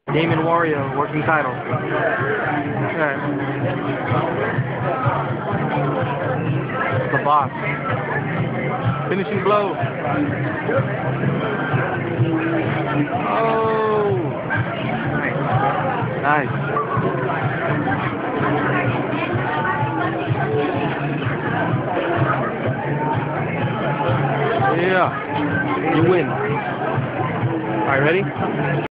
Game and Wario, working title. Alright. The boss. Finishing blow. Oh! Nice. Yeah. You win. Alright, ready?